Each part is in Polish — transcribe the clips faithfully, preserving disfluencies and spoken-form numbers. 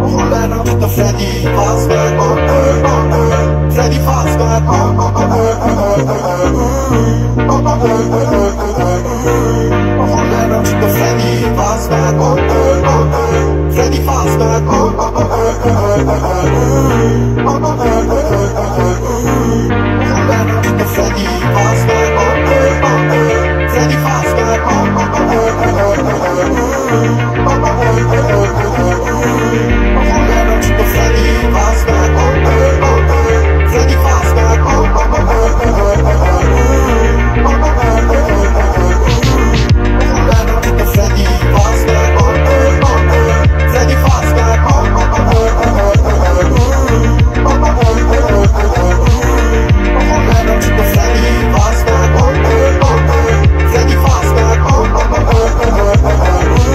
Cholera, to Freddy Fazbear, oh, oh, oh, oh. Freddy Fazbear, oh, oh, oh, oh, oh, oh, oh, oh. Cholera, to Freddy Fazbear, oh, oh, oh, oh. Freddy Fazbear, oh, oh, oh, oh, oh, oh, oh, oh. Cholera, to Freddy Fazbear, oh, oh, oh, oh. Freddy Fazbear, oh, oh, oh, oh, oh, oh, oh, oh, oh. Cholera, to Freddy Fazbear, oh, oh, oh, oh. Freddy Fazbear, oh, oh, oh, oh, oh, oh, oh, oh, Cholera, to Freddy Fazbear, oh, oh, oh, oh. Freddy Fazbear, oh, oh, oh, oh, oh, oh, oh, oh, Cholera, to Freddy Fazbear, oh, oh, oh, oh. Freddy Fazbear, oh, oh, oh, oh, oh, oh, oh.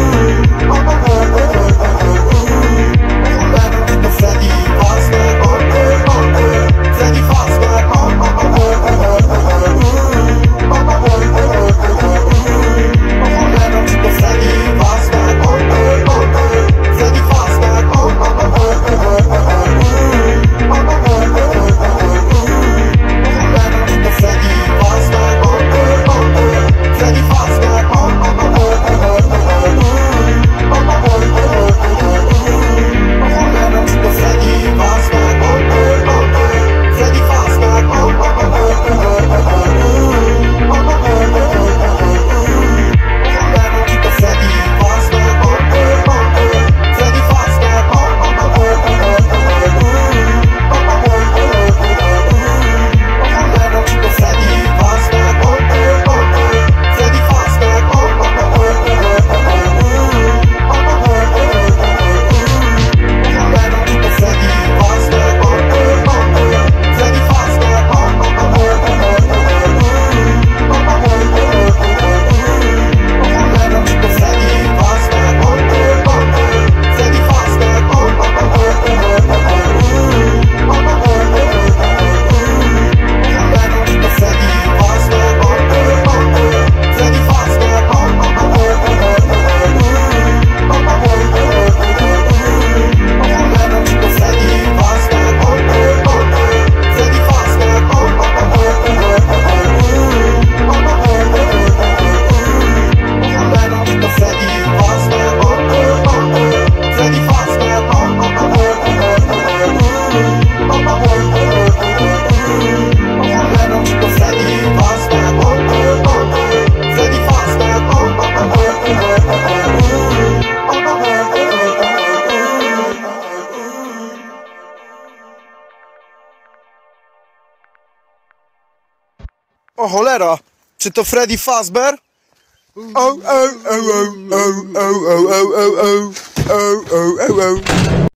O cholera, czy to Freddy Fazbear? O, o, o, o, o, o, o, o, o, o, o, o, o, o.